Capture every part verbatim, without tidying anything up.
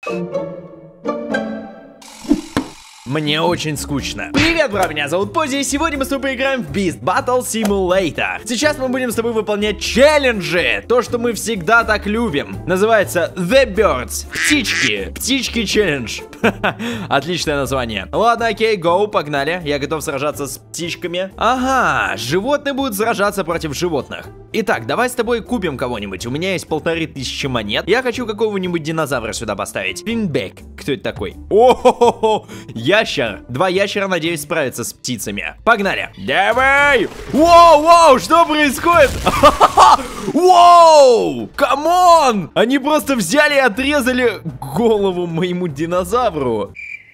Мне очень скучно. Привет, бро, меня зовут Пози, и сегодня мы с тобой поиграем в Beast Battle Simulator. Сейчас мы будем с тобой выполнять челленджи, то, что мы всегда так любим. Называется The Birds, птички, птички челлендж. Отличное название. Ладно, окей, гоу, погнали. Я готов сражаться с птичками. Ага, животные будут сражаться против животных. Итак, давай с тобой купим кого-нибудь. У меня есть полторы тысячи монет. Я хочу какого-нибудь динозавра сюда поставить. Финбек. Кто это такой? О-хо-хо-хо! Ящер. Два ящера, надеюсь, справятся с птицами. Погнали. Давай! Воу, воу, что происходит? Воу! Камон! Они просто взяли и отрезали голову моему динозавру.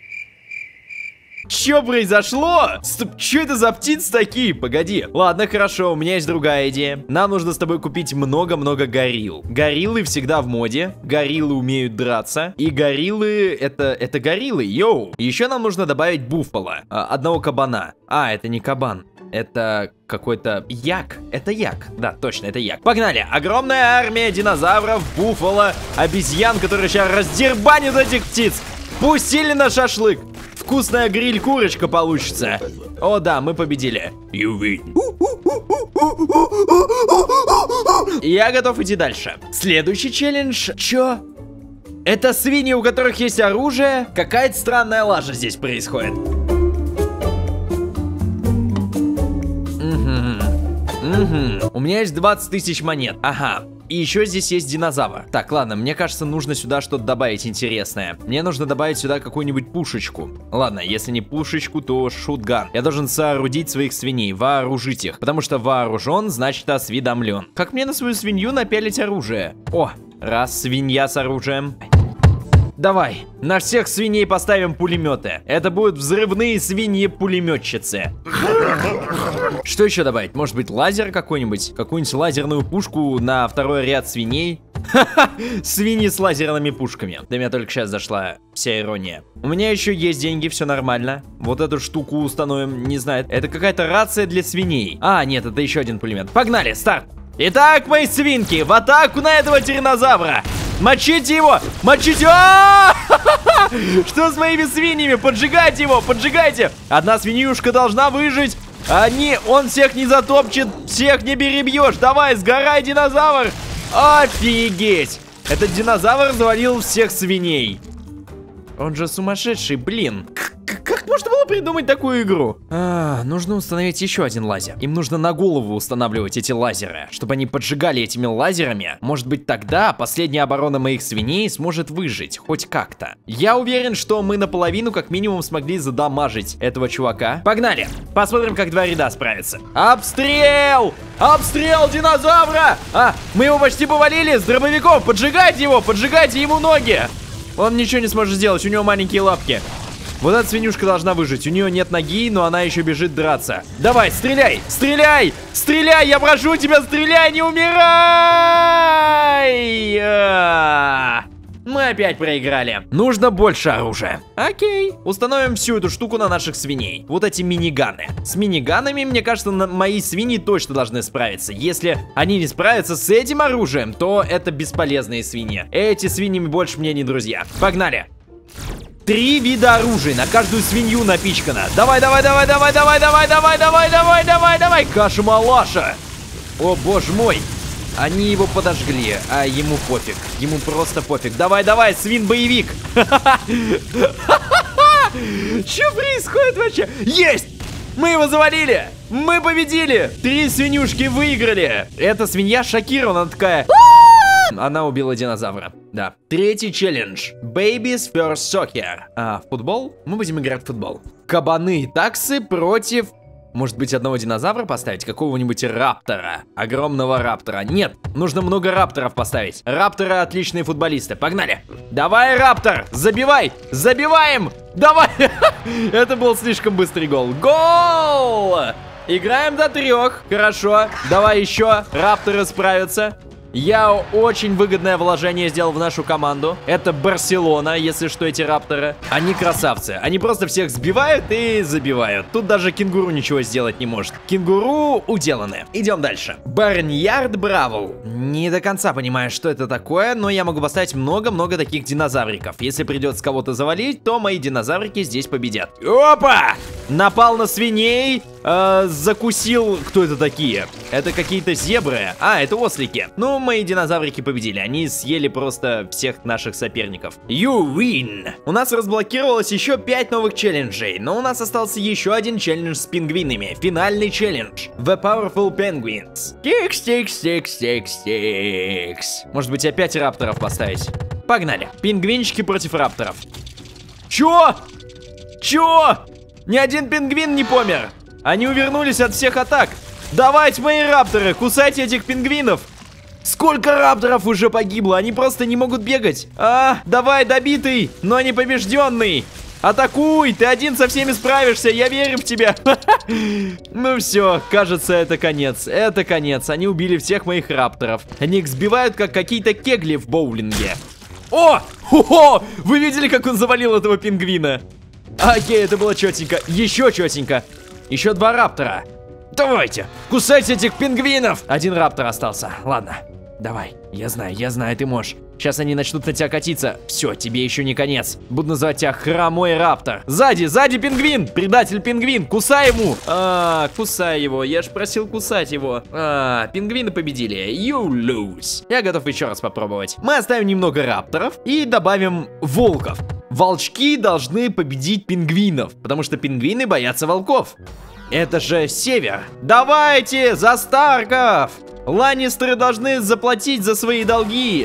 Что произошло? Стоп, что это за птицы такие? Погоди. Ладно, хорошо, у меня есть другая идея. Нам нужно с тобой купить много-много горилл. Гориллы всегда в моде. Гориллы умеют драться. И гориллы, это, это гориллы, йоу. Еще нам нужно добавить буффало. А, одного кабана. А, это не кабан. Это какой-то як. Это як. Да, точно, это як. Погнали. Огромная армия динозавров, буффало, обезьян, которые сейчас раздербанят этих птиц. Пустили на шашлык. Вкусная гриль-курочка получится. О, да, мы победили. You win. Я готов идти дальше. Следующий челлендж. Чё? Это свиньи, у которых есть оружие? Какая-то странная лажа здесь происходит. Угу. У меня есть двадцать тысяч монет. Ага. И еще здесь есть динозавр. Так, ладно, мне кажется, нужно сюда что-то добавить интересное. Мне нужно добавить сюда какую-нибудь пушечку. Ладно, если не пушечку, то шутган. Я должен соорудить своих свиней, вооружить их. Потому что вооружен, значит осведомлен. Как мне на свою свинью напялить оружие? О, раз свинья с оружием. Давай, на всех свиней поставим пулеметы. Это будут взрывные свиньи-пулеметчицы. Что еще добавить? Может быть, лазер какой-нибудь? Какую-нибудь лазерную пушку на второй ряд свиней? Ха-ха! Свиньи с лазерными пушками. До меня только сейчас зашла вся ирония. У меня еще есть деньги, все нормально. Вот эту штуку установим, не знаю. Это какая-то рация для свиней. А, нет, это еще один пулемет. Погнали, старт! Итак, мои свинки, в атаку на этого тираннозавра! Мочите его! Мочите! Что с моими свиньями? Поджигайте его! Поджигайте! Одна свиньюшка должна выжить! Они... Он всех не затопчет! Всех не перебьешь! Давай, сгорай, динозавр! Офигеть! Этот динозавр завалил всех свиней! Он же сумасшедший, блин! Как можно было придумать такую игру? А, нужно установить еще один лазер. Им нужно на голову устанавливать эти лазеры, чтобы они поджигали этими лазерами. Может быть, тогда последняя оборона моих свиней сможет выжить, хоть как-то. Я уверен, что мы наполовину как минимум смогли задамажить этого чувака. Погнали! Посмотрим, как два ряда справятся. Обстрел! Обстрел динозавра! А, мы его почти повалили с дробовиков. Поджигайте его, поджигайте ему ноги. Он ничего не сможет сделать, у него маленькие лапки. Вот эта свинюшка должна выжить. У нее нет ноги, но она еще бежит драться. Давай, стреляй! Стреляй! Стреляй! Я прошу тебя, стреляй! Не умирай! Мы опять проиграли. Нужно больше оружия. Окей. Установим всю эту штуку на наших свиней. Вот эти миниганы. С миниганами, мне кажется, мои свиньи точно должны справиться. Если они не справятся с этим оружием, то это бесполезные свиньи. Эти свиньи больше мне не друзья. Погнали. Три вида оружия, на каждую свинью напичкано. Давай, давай, давай, давай, давай, давай, давай, давай, давай, давай, давай. Каша-малаша. О, боже мой. Они его подожгли, а ему пофиг. Ему просто пофиг. Давай, давай, свин-боевик. Что происходит вообще? Есть! Мы его завалили! Мы победили! Три свинюшки выиграли! Эта свинья шокирована, она такая... Она убила динозавра. Да. Третий челлендж. Babies First Soccer. А, футбол? Мы будем играть в футбол. Кабаны и таксы против... Может быть, одного динозавра поставить? Какого-нибудь раптора. Огромного раптора. Нет, нужно много рапторов поставить. Рапторы отличные футболисты. Погнали. Давай, раптор, забивай. Забиваем. Давай. Это был слишком быстрый гол. Гол! Играем до трех. Хорошо. Давай еще. Рапторы справятся. Я очень выгодное вложение сделал в нашу команду. Это Барселона, если что, эти рапторы. Они красавцы. Они просто всех сбивают и забивают. Тут даже кенгуру ничего сделать не может. Кенгуру уделаны. Идем дальше. Барньярд Бравл. Не до конца понимаю, что это такое, но я могу поставить много-много таких динозавриков. Если придется кого-то завалить, то мои динозаврики здесь победят. Опа! Напал на свиней. Э, закусил... Кто это такие? Это какие-то зебры. А, это ослики. Ну, мои динозаврики победили. Они съели просто всех наших соперников. You win. У нас разблокировалось еще пять новых челленджей, но у нас остался еще один челлендж с пингвинами. Финальный челлендж. The Powerful Penguins. Тикс, тикс, тикс, тикс, тикс. Может быть, опять рапторов поставить? Погнали. Пингвинчики против рапторов. Чё? Чё? Ни один пингвин не помер. Они увернулись от всех атак. Давайте, мои рапторы, кусайте этих пингвинов. Сколько рапторов уже погибло? Они просто не могут бегать. А, давай, добитый, но не побежденный. Атакуй, ты один со всеми справишься, я верю в тебя. Ну все, кажется, это конец. Это конец, они убили всех моих рапторов. Они их сбивают, как какие-то кегли в боулинге. О! Хо-хо! Вы видели, как он завалил этого пингвина? Окей, это было четенько. Еще четенько. Еще два раптора. Давайте, кусайте этих пингвинов. Один раптор остался. Ладно, давай. Я знаю, я знаю, ты можешь. Сейчас они начнут на тебя катиться. Все, тебе еще не конец. Буду называть тебя хромой раптор. Сзади, сзади пингвин. Предатель пингвин. Кусай ему. А, кусай его. Я же просил кусать его. А, пингвины победили. You lose. Я готов еще раз попробовать. Мы оставим немного рапторов и добавим волков. Волчки должны победить пингвинов, потому что пингвины боятся волков. Это же север. Давайте, за Старков! Ланнистеры должны заплатить за свои долги.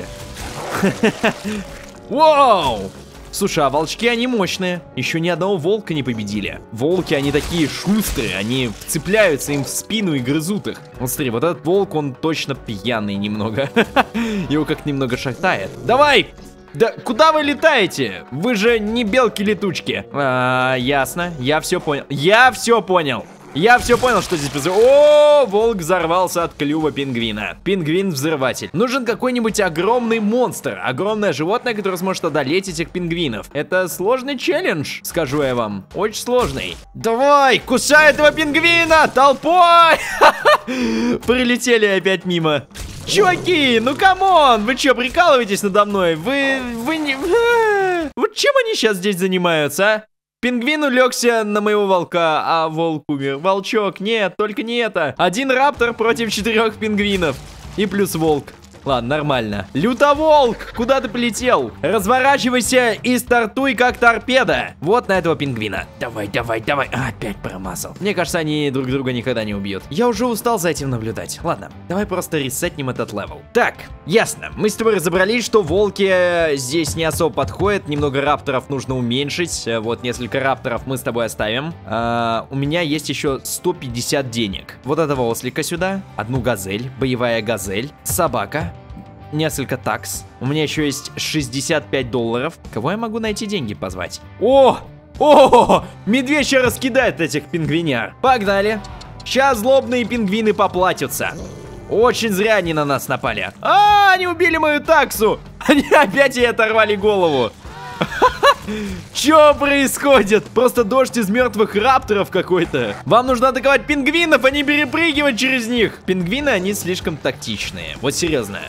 Вау! Слушай, а волчки, они мощные. Еще ни одного волка не победили. Волки, они такие шустрые. Они вцепляются им в спину и грызут их. Вот смотри, вот этот волк, он точно пьяный немного. Его как немного шатает. Давай! Да куда вы летаете? Вы же не белки-летучки. А, ясно, я все понял. Я все понял. Я все понял, что здесь происходит. О, волк взорвался от клюва пингвина. Пингвин-взрыватель. Нужен какой-нибудь огромный монстр. Огромное животное, которое сможет одолеть этих пингвинов. Это сложный челлендж, скажу я вам. Очень сложный. Давай, кусай этого пингвина толпой. Прилетели опять мимо. Чуваки, ну камон, вы что, прикалываетесь надо мной? Вы, вы не... Вот чем они сейчас здесь занимаются, а? Пингвин улегся на моего волка, а волк умер. Волчок, нет, только не это. Один раптор против четырех пингвинов. И плюс волк. Ладно, нормально. Лютоволк, куда ты полетел? Разворачивайся и стартуй как торпеда. Вот на этого пингвина. Давай, давай, давай. А, опять промазал. Мне кажется, они друг друга никогда не убьют. Я уже устал за этим наблюдать. Ладно, давай просто ресетнем этот левел. Так, ясно. Мы с тобой разобрались, что волки здесь не особо подходят. Немного рапторов нужно уменьшить. Вот несколько рапторов мы с тобой оставим. А, у меня есть еще сто пятьдесят денег. Вот этого ослика сюда. Одну газель. Боевая газель. Собака. Несколько такс. У меня еще есть шестьдесят пять долларов. Кого я могу найти деньги позвать? О! О! Медведь еще раскидает этих пингвиняр. Погнали. Сейчас злобные пингвины поплатятся. Очень зря они на нас напали. А, они убили мою таксу. Они опять ей оторвали голову. Что происходит? Просто дождь из мертвых рапторов какой-то. Вам нужно атаковать пингвинов, а не перепрыгивать через них. Пингвины, они слишком тактичные. Вот серьезно.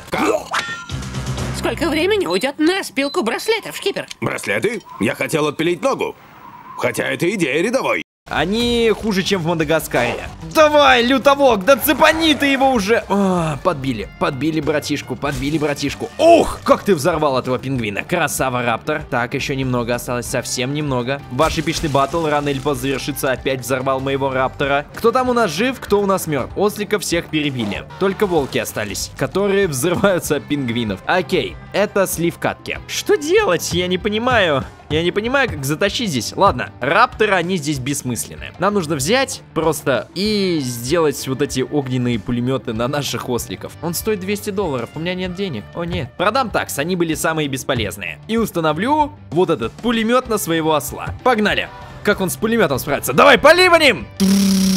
Сколько времени уйдет на спилку браслетов, шкипер? Браслеты? Я хотел отпилить ногу. Хотя это идея рядовой. Они хуже, чем в Мадагаскаре. Давай, лютовок, да цепани ты его уже. О, подбили, подбили братишку, подбили братишку. Ух, как ты взорвал этого пингвина. Красава, раптор. Так, еще немного осталось, совсем немного. Ваш эпичный баттл рано или поздно завершится. Опять взорвал моего раптора. Кто там у нас жив, кто у нас мертв? Осликов всех перебили. Только волки остались, которые взрываются от пингвинов. Окей, это слив катки. Что делать? Я не понимаю. Я не понимаю, как затащить здесь. Ладно, рапторы, они здесь бессмысленны. Нам нужно взять просто и сделать вот эти огненные пулеметы на наших осликов. Он стоит двести долларов, у меня нет денег. О нет. Продам такс, они были самые бесполезные. И установлю вот этот пулемет на своего осла. Погнали. Как он с пулеметом справится? Давай, пали по ним!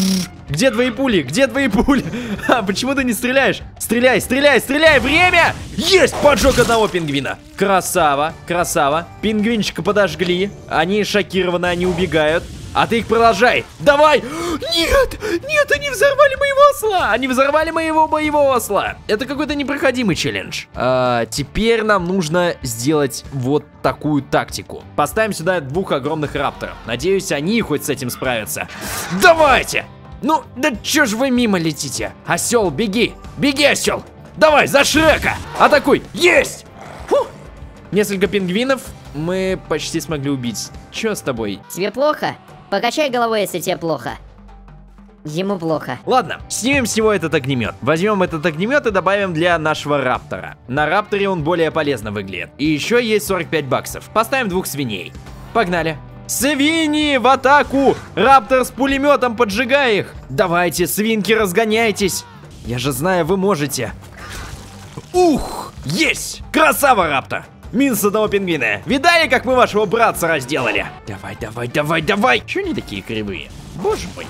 Где твои пули? Где твои пули? А, почему ты не стреляешь? Стреляй, стреляй, стреляй! Время! Есть! Поджег одного пингвина. Красава, красава. Пингвинчика подожгли. Они шокированы, они убегают. А ты их продолжай. Давай! Нет! Нет, они взорвали моего осла! Они взорвали моего боевого осла! Это какой-то непроходимый челлендж. А, теперь нам нужно сделать вот такую тактику. Поставим сюда двух огромных рапторов. Надеюсь, они хоть с этим справятся. Давайте! Ну, да чё ж вы мимо летите? Осел, беги! Беги, осел! Давай, за Шрека! Атакуй! Есть! Фух. Несколько пингвинов мы почти смогли убить. Чё с тобой? Тебе плохо? Покачай головой, если тебе плохо. Ему плохо. Ладно, снимем с него этот огнемет. Возьмем этот огнемет и добавим для нашего раптора. На рапторе он более полезно выглядит. И еще есть сорок пять баксов. Поставим двух свиней. Погнали. Свиньи в атаку! Раптор с пулеметом, поджигай их! Давайте, свинки, разгоняйтесь! Я же знаю, вы можете. Ух! Есть! Красава, раптор! Минус одного пингвина. Видали, как мы вашего братца разделали? Давай, давай, давай, давай! Чё они такие кривые? Боже мой.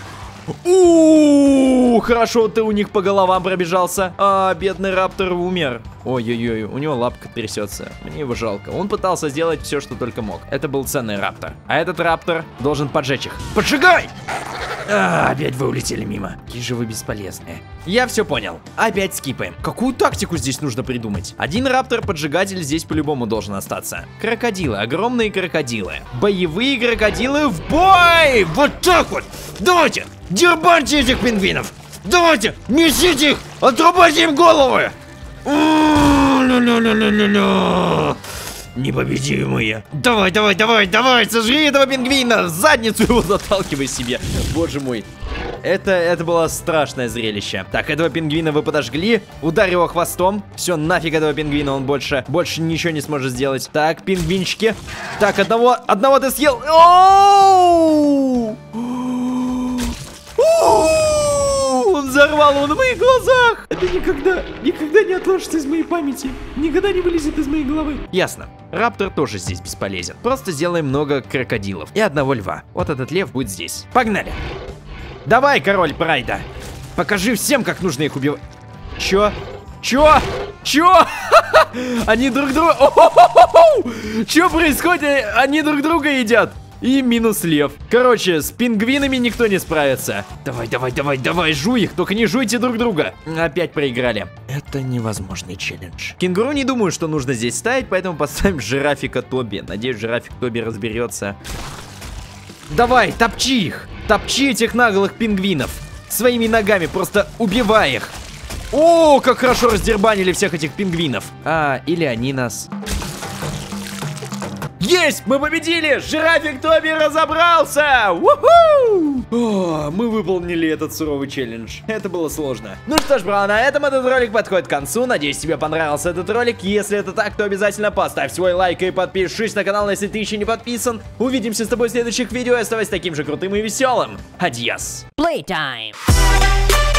Ууу, хорошо ты у них по головам пробежался. А, бедный раптор умер. Ой-ой-ой, у него лапка трясется. Мне его жалко. Он пытался сделать все, что только мог. Это был ценный раптор. А этот раптор должен поджечь их. Поджигай! А, опять вы улетели мимо. Какие же вы бесполезные. Я все понял. Опять скипаем. Какую тактику здесь нужно придумать? Один раптор-поджигатель здесь по-любому должен остаться. Крокодилы, огромные крокодилы. Боевые крокодилы в бой! Вот так вот! Давайте! Дербаньте этих пингвинов! Давайте! Несите их! Отрубайте им головы! Непобедимые. Давай, давай, давай, давай, сожри этого пингвина! В задницу его заталкивай себе. Боже мой. Это, это было страшное зрелище. Так, этого пингвина вы подожгли. Ударь его хвостом. Все, нафиг этого пингвина, он больше, больше ничего не сможет сделать. Так, пингвинчики. Так, одного, одного ты съел. Оу! Он взорвал его на моих глазах. Это никогда, никогда не отложится из моей памяти. Никогда не вылезет из моей головы. Ясно. Раптор тоже здесь бесполезен. Просто сделаем много крокодилов и одного льва. Вот этот лев будет здесь. Погнали. Давай, король прайда. Покажи всем, как нужно их убивать. Чё? Чё? Чё? Они друг друга... Чё происходит? Они друг друга едят. И минус лев. Короче, с пингвинами никто не справится. Давай, давай, давай, давай, жуй их. Только не жуйте друг друга. Опять проиграли. Это невозможный челлендж. Кенгуру не думаю, что нужно здесь ставить, поэтому поставим жирафика Тоби. Надеюсь, жирафик Тоби разберется. Давай, топчи их. Топчи этих наглых пингвинов. Своими ногами, просто убивай их. О, как хорошо раздербанили всех этих пингвинов. А, или они нас... Есть! Мы победили! Жирафик Тоби разобрался! У-ху! О, мы выполнили этот суровый челлендж. Это было сложно. Ну что ж, бро, на этом этот ролик подходит к концу. Надеюсь, тебе понравился этот ролик. Если это так, то обязательно поставь свой лайк и подпишись на канал, если ты еще не подписан. Увидимся с тобой в следующих видео и оставайся таким же крутым и веселым. Адьос! Playtime.